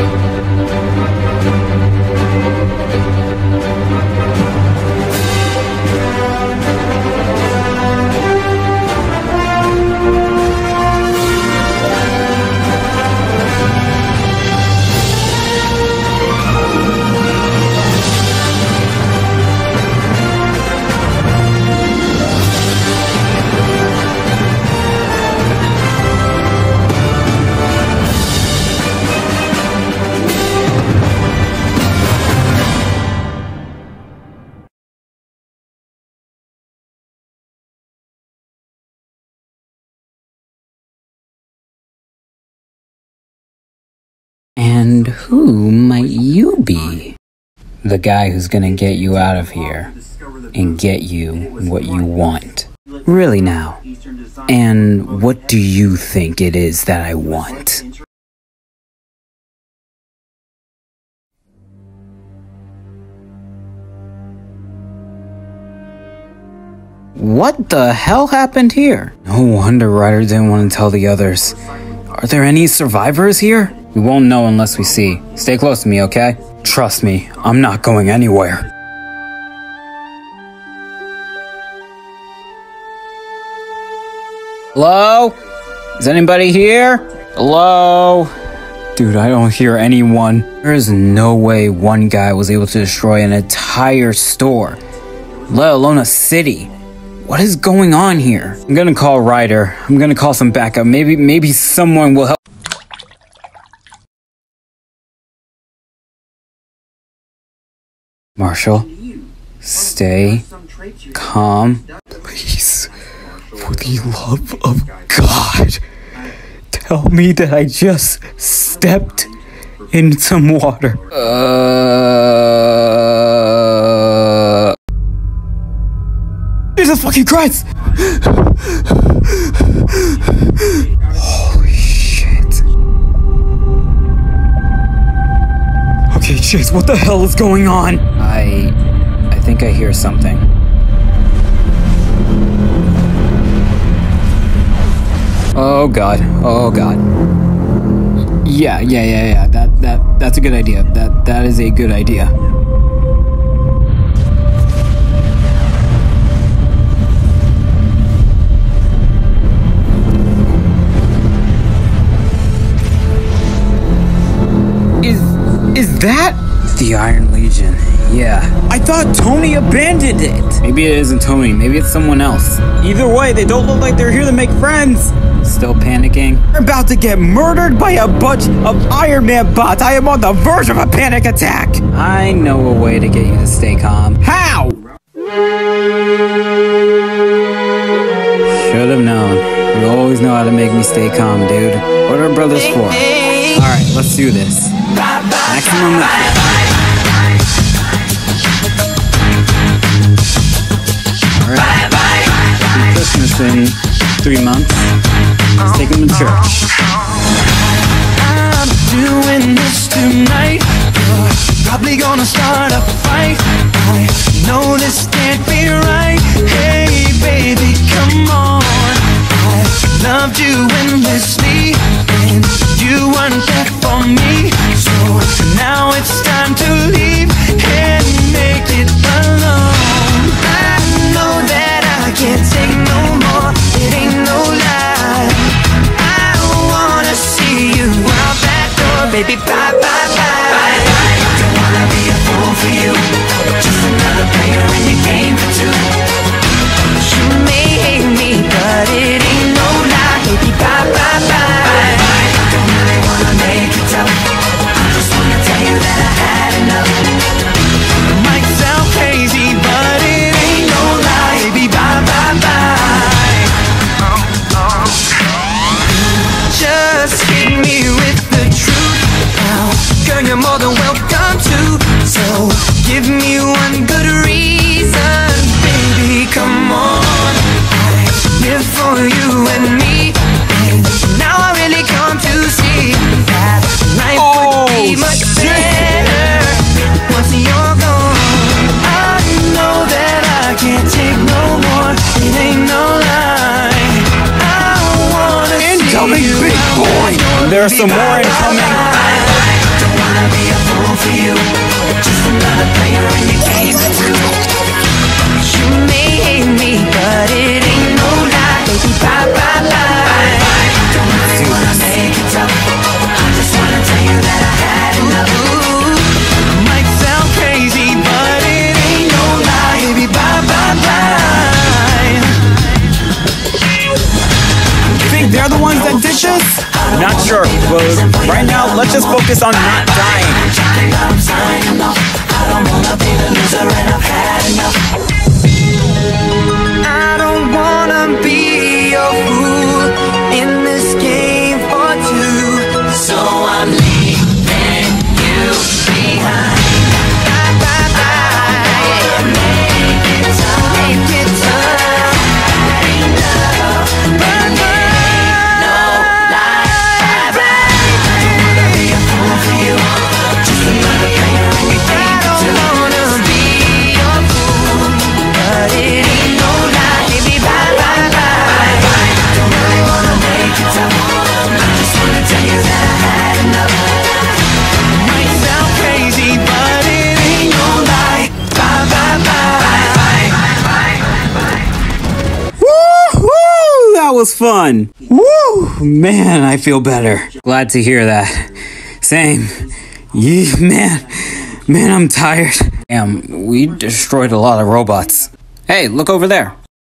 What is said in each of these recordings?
And who might you be? The guy who's gonna get you out of here and get you what you want. Really now. And what do you think it is that I want? What the hell happened here? No wonder Ryder didn't want to tell the others. Are there any survivors here? We won't know unless we see. Stay close to me, okay? Trust me, I'm not going anywhere. Hello? Is anybody here? Hello? Dude, I don't hear anyone. There is no way one guy was able to destroy an entire store, let alone a city. What is going on here? I'm gonna call Ryder. I'm gonna call some backup. Maybe someone will help. Marshall, stay calm. Please, for the love of God, tell me that I just stepped in some water. Jesus fucking Christ! Holy shit. Okay, Chase, what the hell is going on? I think I hear something. Oh god. Oh god. Yeah. That's a good idea. That is a good idea. Is that the Iron Legion? Yeah. I thought Tony abandoned it. Maybe it isn't Tony. Maybe it's someone else. Either way, they don't look like they're here to make friends. Still panicking? We're about to get murdered by a bunch of Iron Man bots. I am on the verge of a panic attack. I know a way to get you to stay calm. How? Should have known. You always know how to make me stay calm, dude. What are brothers for? Alright, let's do this. Maximum effort. Alright. Christmas in 3 months. Let's take him to church. I'm doing this tonight. You're probably gonna start a fight. I know this can't be right. Hey, baby, come on. I loved you endlessly, and you weren't there for me. So now it's time to leave and make it alone. I know that I can't take no more. It ain't no lie. I wanna see you out that door, baby. Bye, bye, bye. Don't wanna be a fool for you. Just another player in your game for two. You may hate me, but it ain't no lie, baby. Bye, bye, bye. Don't really wanna make it tough. I just wanna tell you that I had enough. It might sound crazy, but it ain't no lie, baby. Bye, bye, bye. Just hit me with the truth now. Girl, you're more than welcome to. So give me one good reason, baby. Come on. I live for you and me, and now I really come to see that life would be much better once you're gone. I know that I can't take no more. It ain't no lie. I wanna see you. Big boy. There's some more incoming. for you. Just another player in your game too. You may hate me, but it ain't no lie. Baby, bye bye bye. Don't really wanna make it tough. I just wanna tell you that I had enough. Might sound crazy, but it ain't no lie. Baby, bye bye bye. You think they're the ones that ditch us? Not sure, but right now, let's just focus on not dying. I'm signing off. I don't wanna be the loser and I've had enough. I don't wanna be a fool in this game for two. So I'm leaving you behind. Bye bye bye. Make it tough. Make it tough. Ain't love, but there ain't no lie. Don't wanna be a fool for you. Just another player in your game. I don't wanna be a fool, but it ain't no lie. Baby, bye bye bye. Don't really wanna make it tough. I just wanna tell you that I had enough. Might sound crazy, but it ain't no lie. Bye bye bye. Woo! That was fun. Woo! Man, I feel better. Glad to hear that. Same. Yeah, man, I'm tired. Damn, we destroyed a lot of robots. Hey, look over there.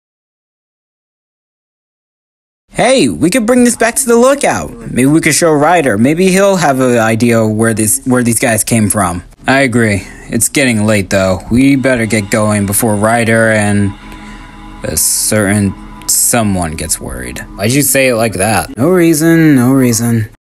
Hey, we could bring this back to the lookout. Maybe we could show Ryder. Maybe he'll have an idea where these guys came from. I agree. It's getting late though. We better get going before Ryder and a certain someone gets worried. Why'd you say it like that? No reason.